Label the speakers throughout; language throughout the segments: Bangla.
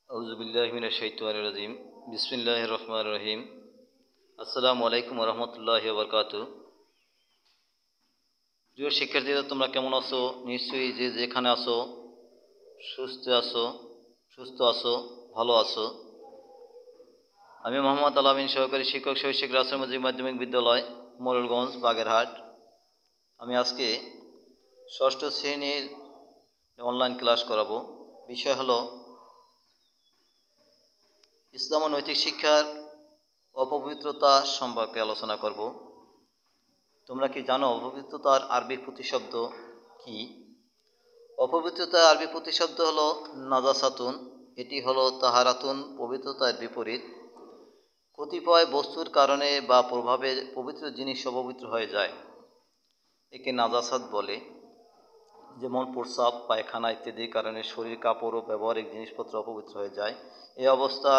Speaker 1: আউযুবিল্লাহি মিনাশ শাইতানির রাজিম। বিসমিল্লাহির রহমানির রহিম। আসসালামু আলাইকুম ওয়া রাহমাতুল্লাহি ওয়া বারাকাতুহু। প্রিয় শিক্ষার্থীরা, তোমরা কেমন আছো? নিশ্চয়ই যে যেখানে আছো সুস্থ আছো, ভালো আছো। আমি মোহাম্মদ আলামিন, সহকারী শিক্ষক, শৈশিক রাসেল মজিদ মাধ্যমিক বিদ্যালয়, মোরেলগঞ্জ, বাগেরহাট। আমি আজকে ষষ্ঠ শ্রেণীর অনলাইন ক্লাস করাবো। বিষয় হলো ইসলাম ও নৈতিক শিক্ষার অপবিত্রতা সম্পর্কে আলোচনা করব। তোমরা কি জানো অপবিত্রতার আরবি প্রতিশব্দ কি? অপবিত্রতার আরবি প্রতিশব্দ হলো নাজাসাতুন। এটি হলো তাহারাতুন, পবিত্রতার বিপরীত। কতিপয় বস্তুর কারণে বা প্রভাবে পবিত্র জিনিস অপবিত্র হয়ে যায়, একে নাজাসাত বলে। যেমন প্রস্রাব, পায়খানা ইত্যাদির কারণে শরীর, কাপড় ও ব্যবহারিক জিনিসপত্র অপবিত্র হয়ে যায়। এই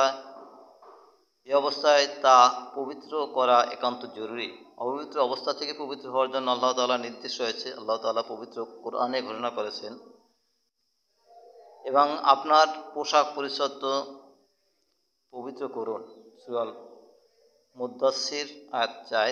Speaker 1: অবস্থায় তা পবিত্র করা একান্ত জরুরি। অপবিত্র অবস্থা থেকে পবিত্র হওয়ার জন্য আল্লাহ তাআলার নির্দেশ রয়েছে। আল্লাহ তাআলা পবিত্র কোরআনে ঘোষণা করেছেন। এবং আপনার পোশাক পরিচ্ছদ পবিত্র করুন। সূরা মুদ্দাসসির আয়াত 4।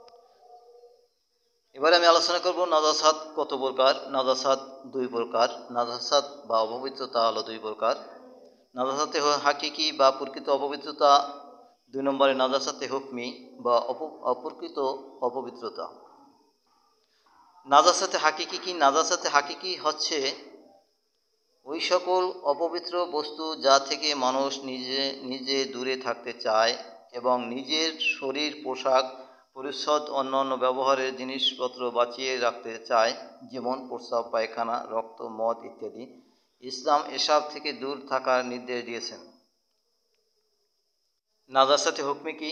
Speaker 1: এবারে আমি আলোচনা করব নাজাসাত কত প্রকার। নাজাসাত দুই প্রকার। নাজাসাত বা অপবিত্রতা হলো দুই প্রকার। নাজাসাতে হাকিকি বা প্রকৃত অপবিত্রতা, দুই নম্বরে নাজাসাতে হুকমি বা অপ্রকৃত অপবিত্রতা। নাজাসাতে হাকিকি কি? নাজাসাতে হাকিকি হচ্ছে ওই সকল অপবিত্র বস্তু যা থেকে মানুষ নিজে দূরে থাকতে চায় এবং নিজের শরীর, পোশাক পরিচ্ছদ, অন্যান্য ব্যবহারের জিনিসপত্র বাঁচিয়ে রাখতে চায়, যেমন প্রস্রাব, পায়খানা, রক্ত, মদ ইত্যাদি। ইসলাম এসব থেকে দূর থাকার নির্দেশ দিয়েছেন। নাজাসাতে হুকমি কি?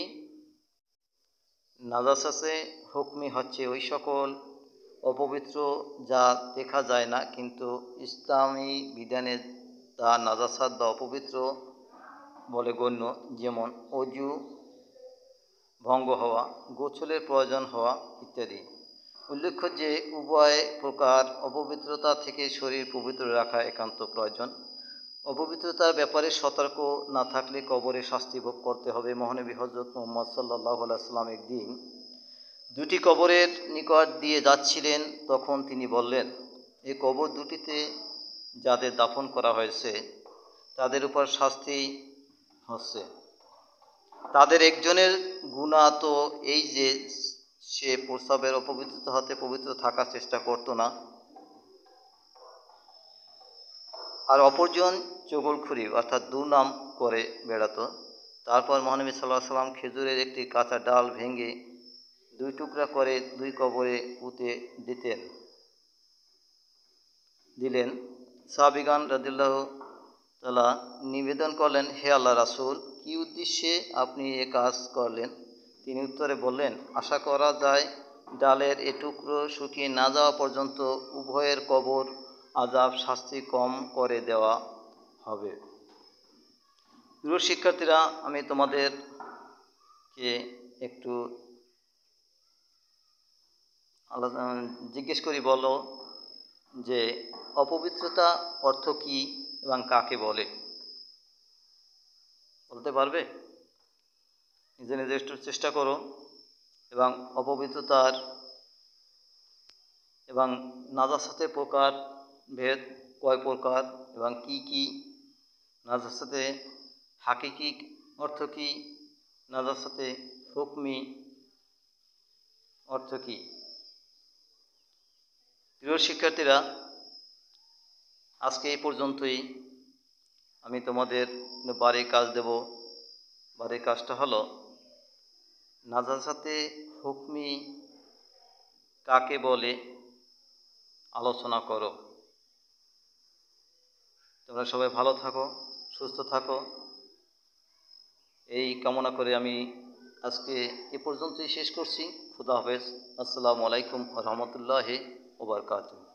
Speaker 1: নাজাসাতে হুকমি হচ্ছে ওই সকল অপবিত্র যা দেখা যায় না, কিন্তু ইসলামী বিধানে তা নাজাসাত বা অপবিত্র বলে গণ্য। যেমন অজু ভঙ্গ হওয়া, গোসলের প্রয়োজন হওয়া ইত্যাদি। উল্লেখ্য যে উভয় প্রকার অপবিত্রতা থেকে শরীর পবিত্র রাখা একান্ত প্রয়োজন। অপবিত্রতার ব্যাপারে সতর্ক না থাকলে কবরে শাস্তি ভোগ করতে হবে। মহানবী হযরত মুহাম্মদ সাল্লাল্লাহু আলাইহি ওয়াসাল্লাম একদিন দুটি কবরের নিকট দিয়ে যাচ্ছিলেন। তখন তিনি বললেন, এই কবর দুটিতে যাদের দাফন করা হয়েছে তাদের উপর শাস্তি হচ্ছে। তাদের একজনের গুনাহ তো এই যে সে প্রস্রাবের অপবিত্রতা হতে পবিত্র থাকার চেষ্টা করত না, আর অপরজন চগলখুরি অর্থাৎ দুর্নাম করে বেড়াতো। তারপর মহানবী সাল্লাল্লাহু আলাইহি ওয়াসাল্লাম খেজুরের একটি কাঁচা ডাল ভেঙে দুই টুকরা করে দুই কবরে পুঁতে দিলেন। সাহাবীগণ রাদিয়াল্লাহু তাআলা নিবেদন করলেন, হে আল্লাহর রাসূল, কি উদ্দেশ্যে আপনি এ কাজ করলেন? তিনি উত্তরে বললেন, আশা করা যায় ডালের এ টুকরো শুকিয়ে না যাওয়া পর্যন্ত উভয়ের কবর আযাব শাস্তি কম করে দেওয়া হবে। প্রিয় শিক্ষার্থীরা, আমি তোমাদেরকে একটু জিজ্ঞেস করি, বলো যে অপবিত্রতা অর্থ কি এবং কাকে বলে? বলতে পারবে? নিজে একটু চেষ্টা করো এবং অপবিত্রতার এবং নাজাসাতের প্রকার ভেদ কয় প্রকার এবং কি কি, নাজাসাতে হাকিকি অর্থ কি, নাজাসাতে হুকমি অর্থ কি? প্রিয় শিক্ষার্থীরা, আজকে এই পর্যন্তই। আমি তোমাদের বাড়ির কাজ দেব। বাড়ির কাজটা হলো নাজাসাতে হুকমি কাকে বলে আলোচনা করো। তোমরা সবাই ভালো থাকো, সুস্থ থাকো, এই কামনা করে আমি আজকে এ পর্যন্তই শেষ করছি। খুদা হাফেজ। আসসালামু আলাইকুম ওয়া রাহমাতুল্লাহি ওয়া বারাকাতুহু।